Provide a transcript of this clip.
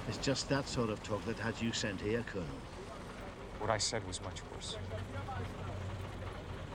It's just that sort of talk that had you sent here, Colonel. What I said was much worse.